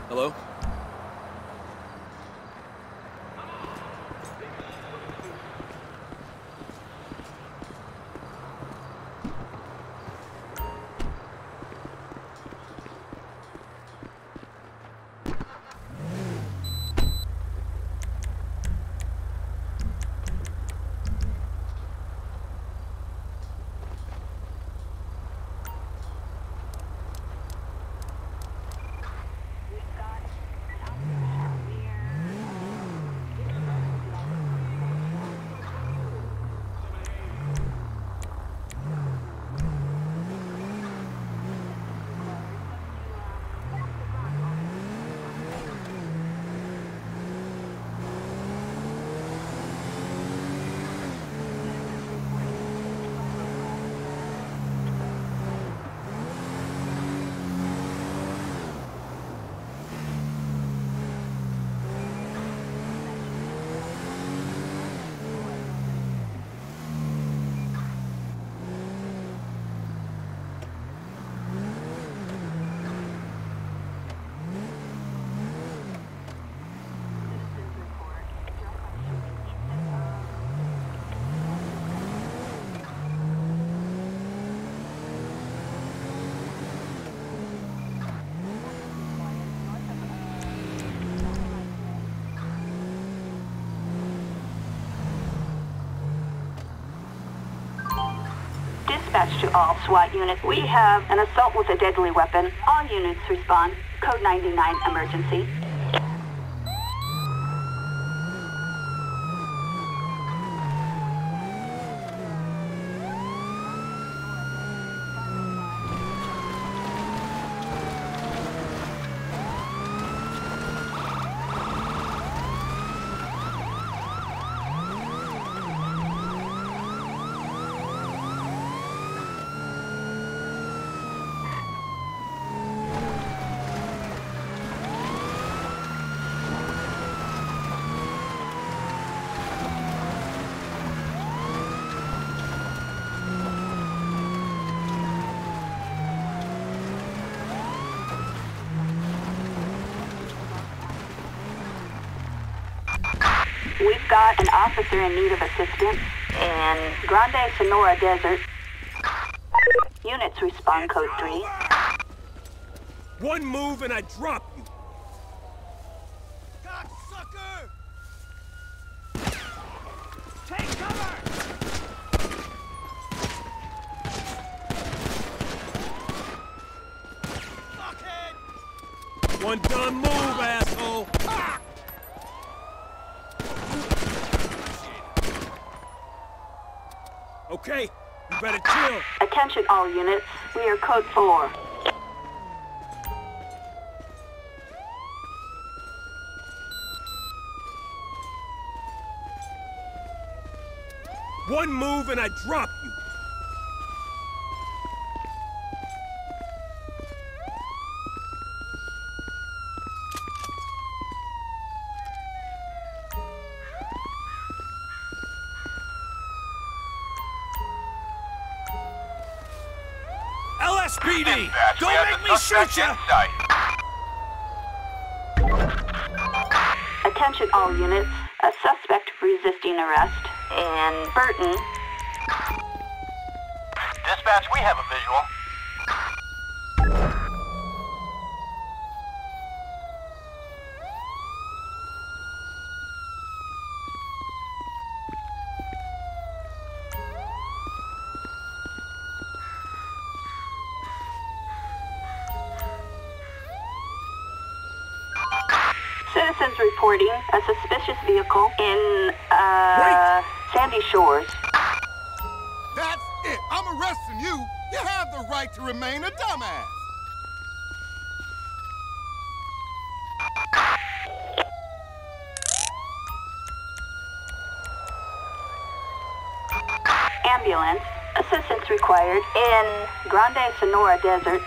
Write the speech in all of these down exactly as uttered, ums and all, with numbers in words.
Hello? Dispatch to all SWAT units. We have an assault with a deadly weapon. All units respond. Code ninety-nine emergency. We've got an officer in need of assistance in Grande Sonora Desert. Units respond code three. One move and I drop you. Cocksucker! Take cover! Fuckhead! One dumb move, asshole. Ah! Okay, you better chill. Attention all units. We are code four. One move and I drop you. L S P D! Dispatch, Don't we have make the me suspect shoot ya! in sight. Attention all units. A suspect resisting arrest in Burton. Dispatch, we have a visual. Citizens reporting a suspicious vehicle in, uh, Sandy Shores. That's it! I'm arresting you! You have the right to remain a dumbass! Ambulance. Assistance required in Grande Sonora Desert.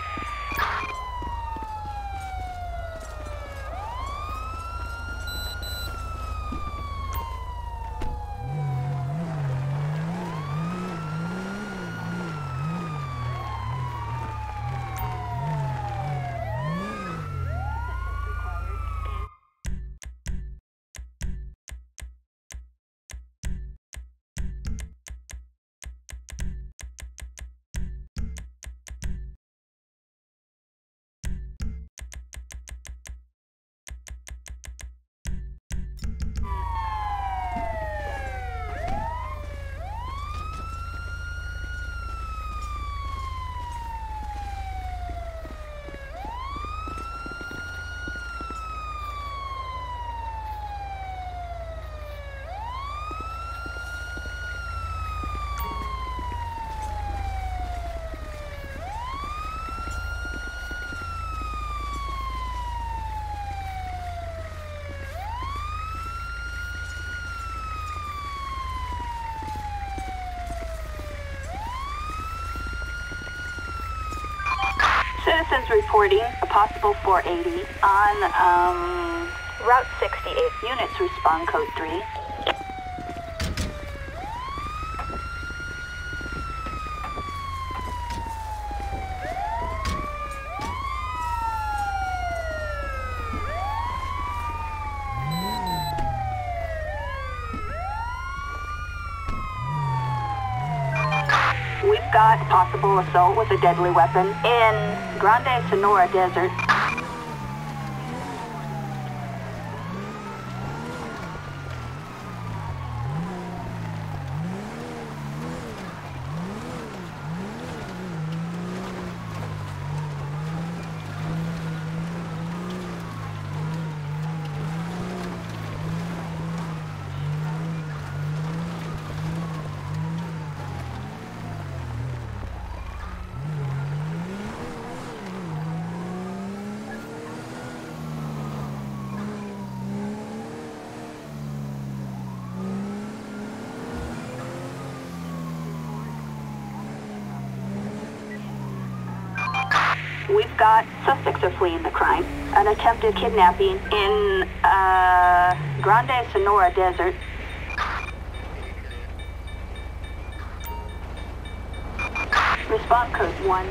Citizens reporting a possible four eighty on, um, Route sixty-eight. Units respond code three. We've got possible assault with a deadly weapon in Grande Sonora Desert. We've got suspects are fleeing the crime. An attempted kidnapping in, uh, Grande Sonora Desert. Response code one.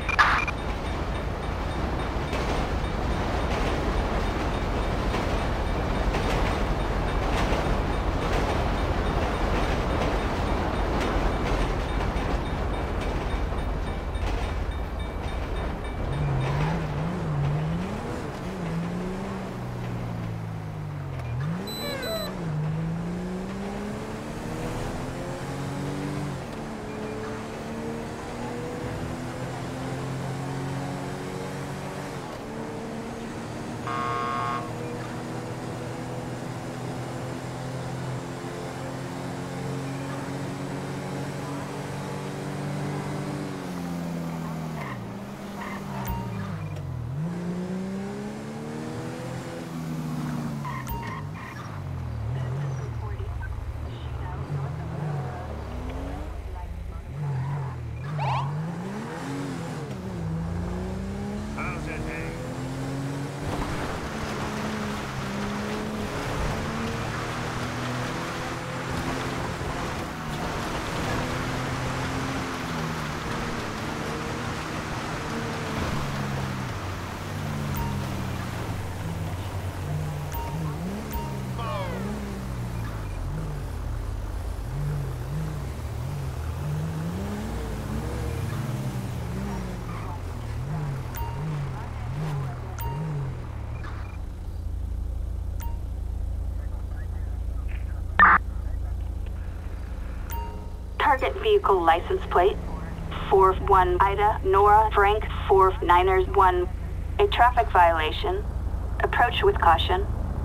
Target vehicle license plate four one Ida Nora Frank four Niners one. A traffic violation. Approach with caution.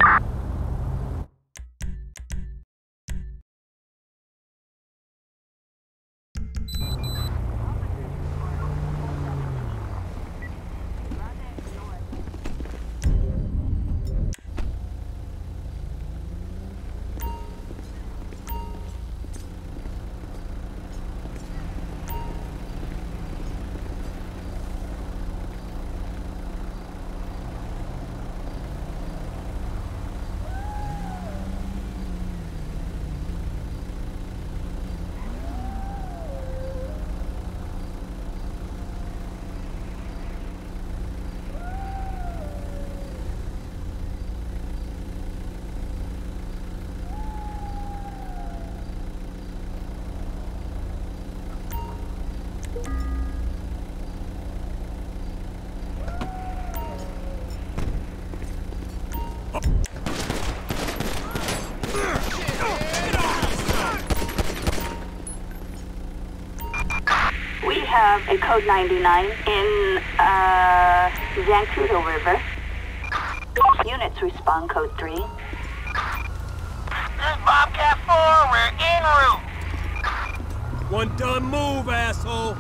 We have a code ninety-nine in, uh, Zancudo River. Units respond code three. This is Bobcat four, we're en route. One done move, asshole!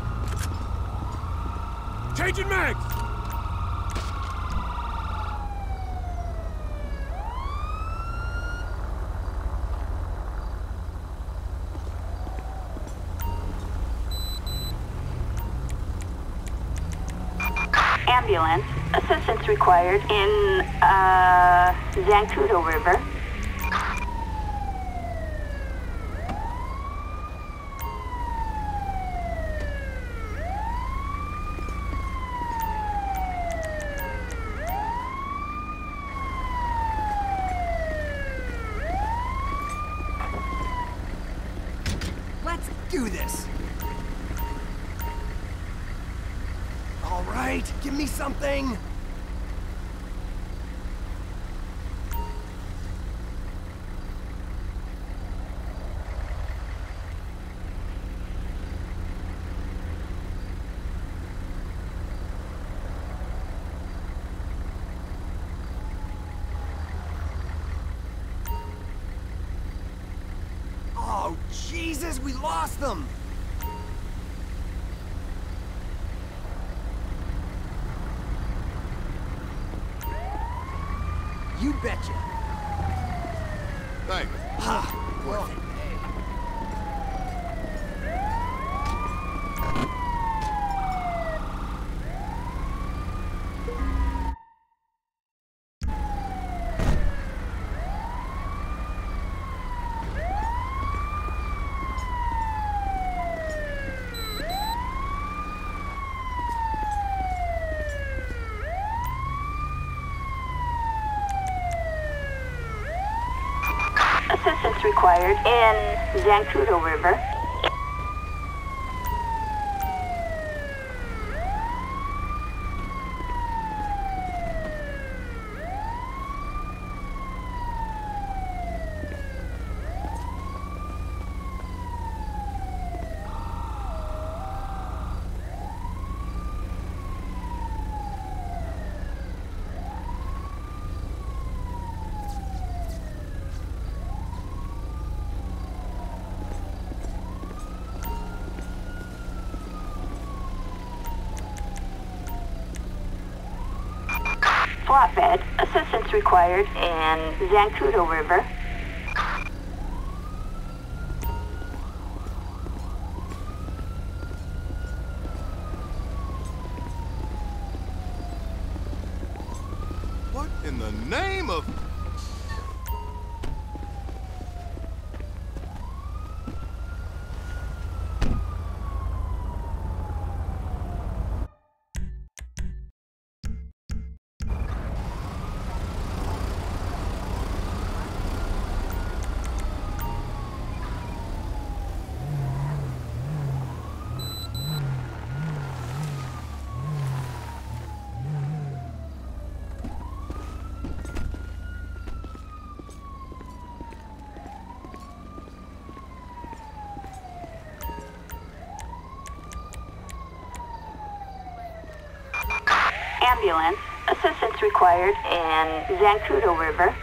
Changing mags! Ambulance. Assistance required in, uh, Zancudo River. Let's do this. All right, give me something. Oh, Jesus, we lost them! You betcha. Thanks. Ha! Worth it. Assistance required in Zancudo River. Flatbed. Assistance required in Zancudo River. What in the name of... Ambulance. Assistance required in Zancudo River.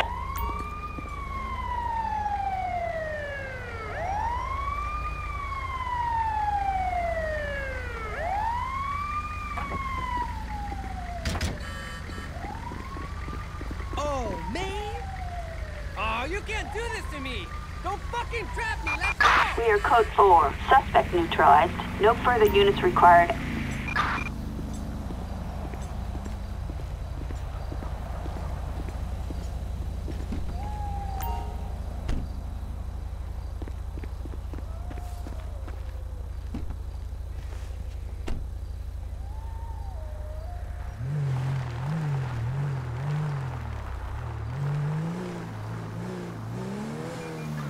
Oh, man? Oh, you can't do this to me! Don't fucking trap me! Let's go! We are code four. Suspect neutralized. No further units required.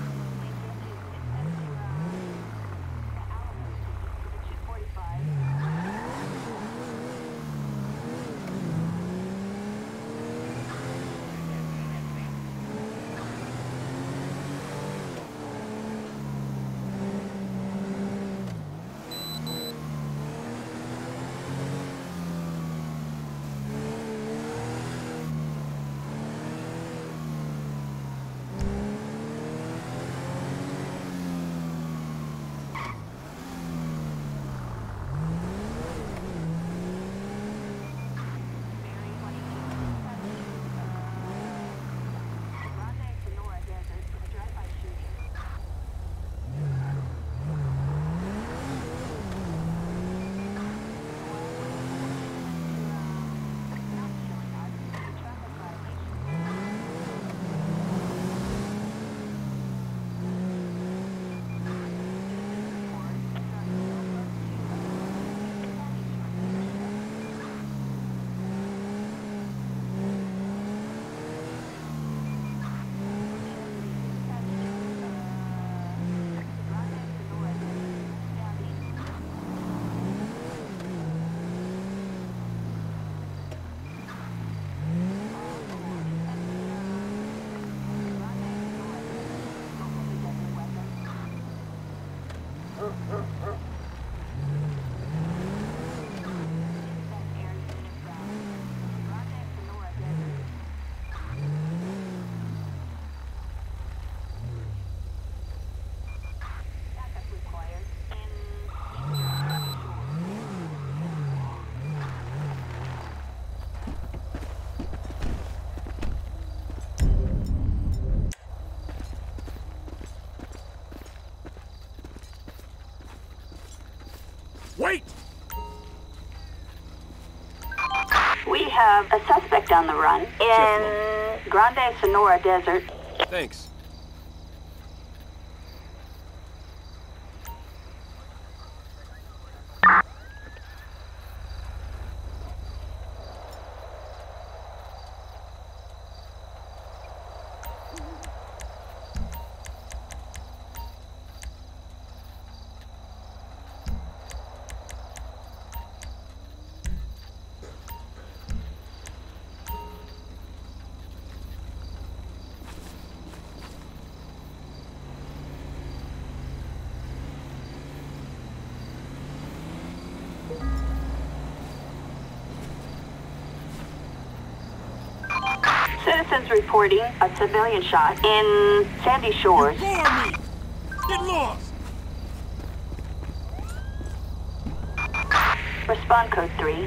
two forty-five. have a suspect on the run in Grande Sonora Desert. Thanks. Citizens reporting a civilian shot in Sandy Shores. You bore me! Get lost! Respond code three.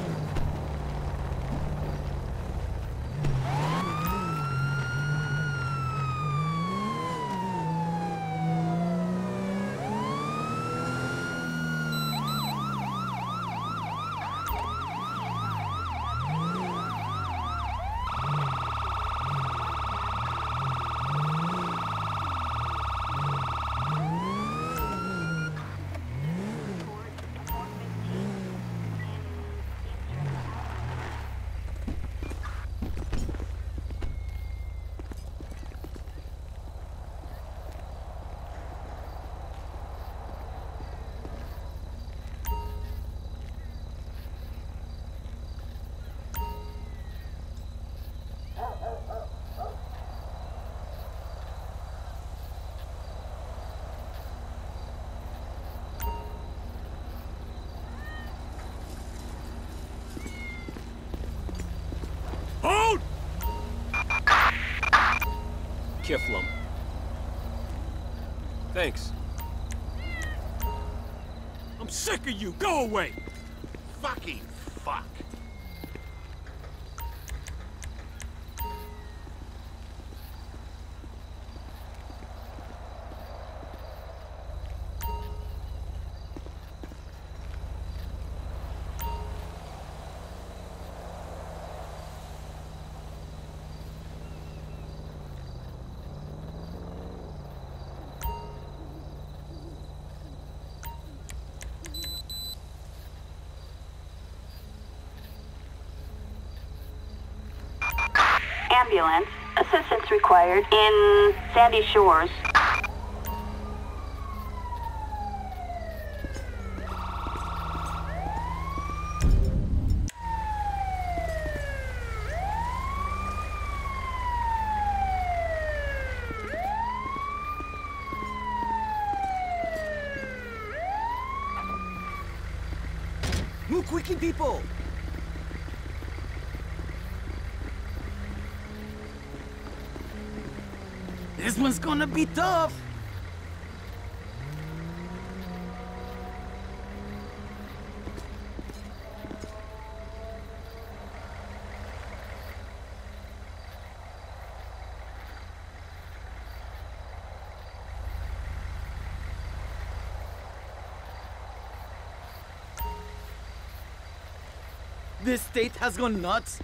Hold! Kiflum. Thanks. I'm sick of you. Go away. Fucking fuck. Ambulance. Assistance required in Sandy Shores. Move quickly, people! This one's gonna be tough! This state has gone nuts.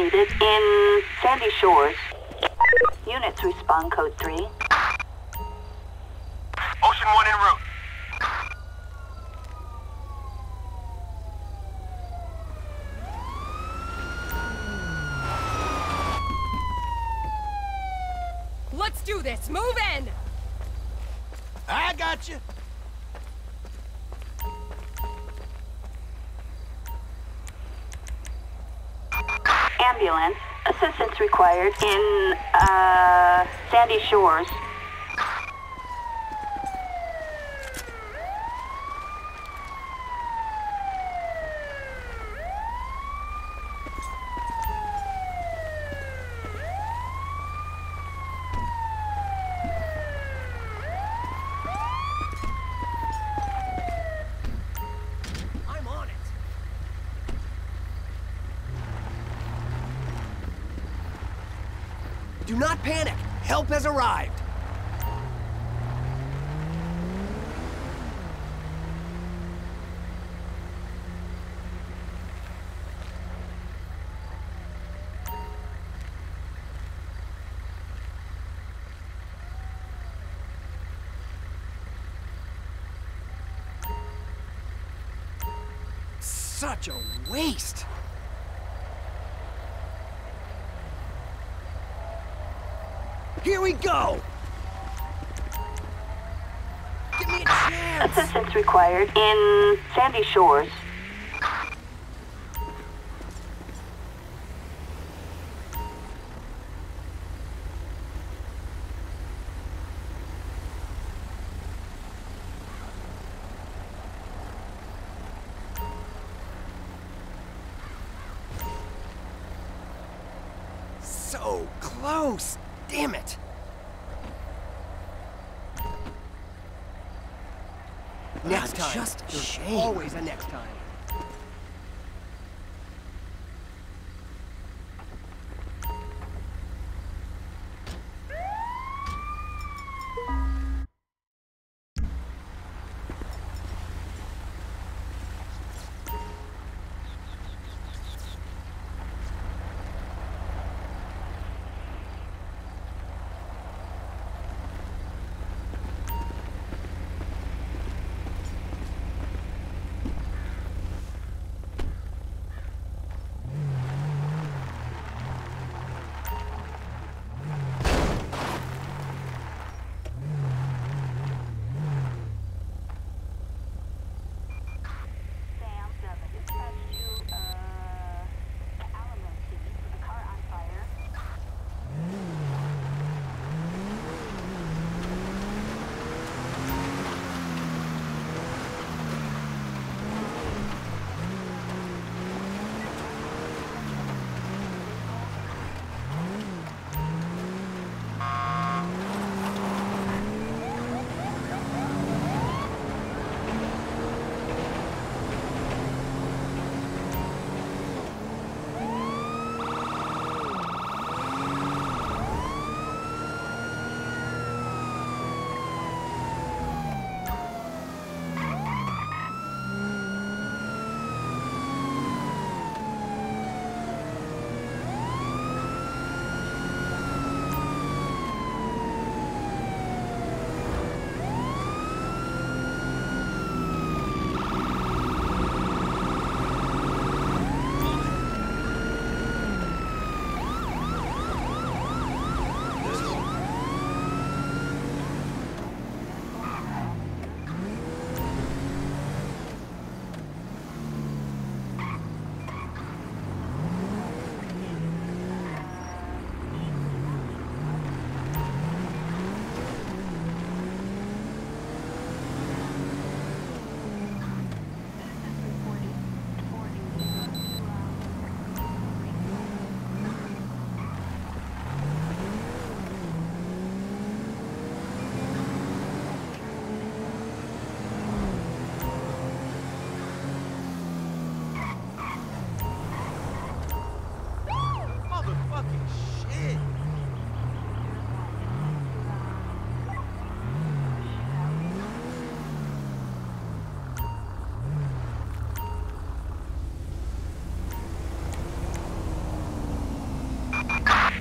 needed in Sandy Shores. Units respond code three. Ocean one en route. Let's do this! Move in! I got you. Ambulance. Assistance required in, uh, Sandy Shores. I'm on it. Do not panic. Help has arrived. Such a waste. Here we go! Give me a chance! Assistance required in Sandy Shores. So close! Damn it! Next time. Just a There's shame. always a next time.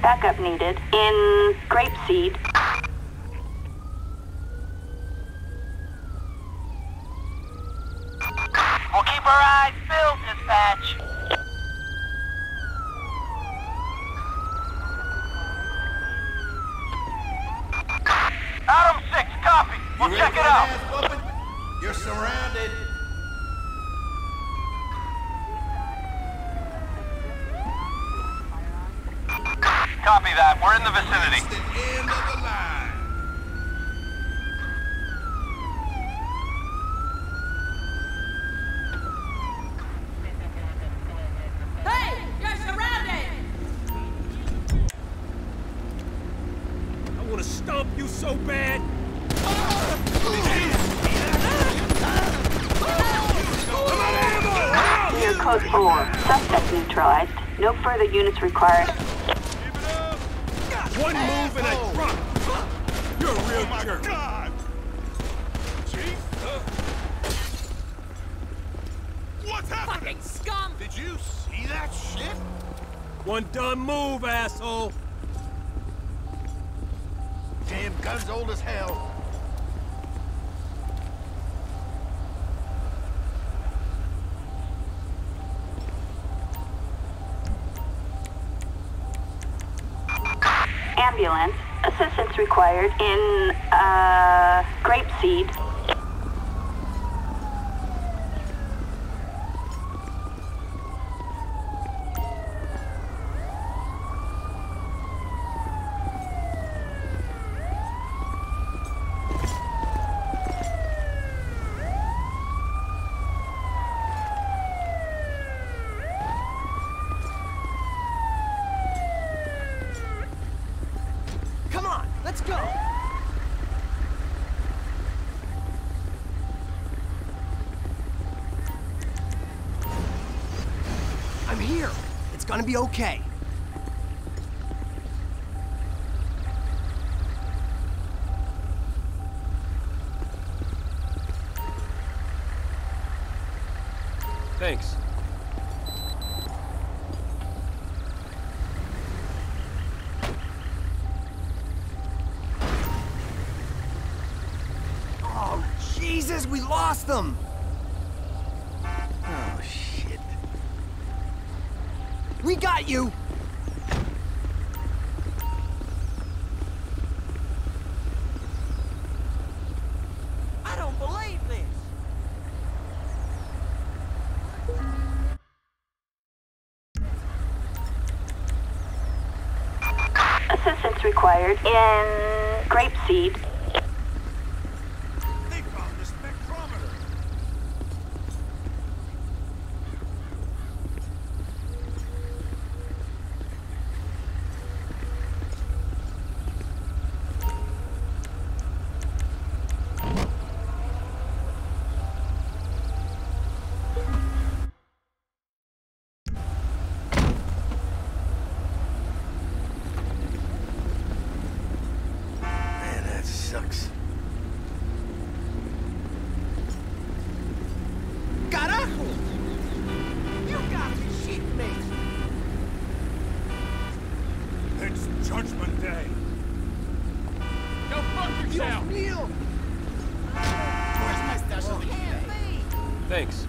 Backup needed in Grapeseed. We'll keep our eyes filled, dispatch. Adam six, copy. We'll You check ready it for out. an ass whooping? You're surrounded. Copy that. We're in the vicinity. It's the end of the line. Hey, you're surrounded! I want to stomp you so bad. Near code four. Suspect neutralized. No further units required. One move and I drop. You're a real jerk. God! Chief? What's happening? Fucking scum! Did you see that shit? One dumb move, asshole. Damn gun's old as hell. Ambulance. Assistance required in, uh, Grapeseed. Come on, let's go! I'm here. It's gonna be okay. Thanks. Oh, Jesus, we lost them! Oh, shit. We got you! I don't believe this! Assistance required in Grapeseed. They found the spectrometer. Man, that sucks. Carajo! You gotta be shitting me! It's Judgment Day. Go fuck yourself. Mío! Thanks.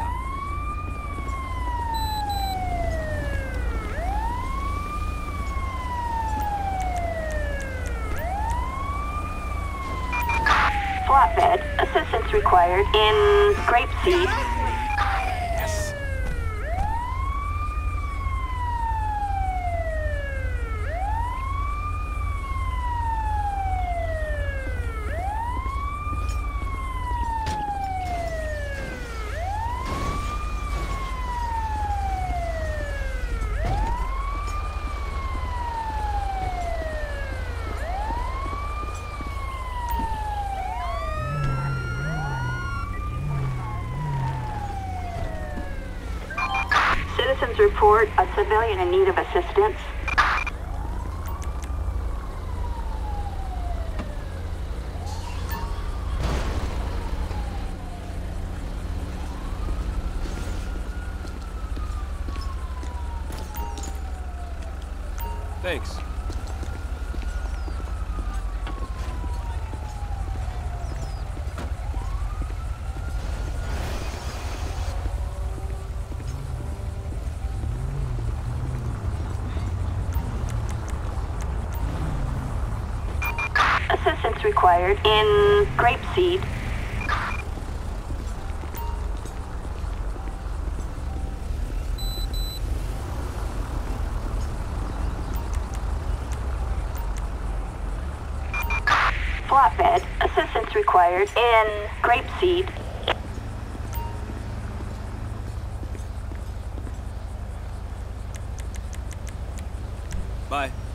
Flatbed. Assistance required in Grapeseed. Yes. Citizens report a civilian in need of assistance. Thanks. Assistance required in Grapeseed. Flatbed. Assistance required in Grapeseed. Bye.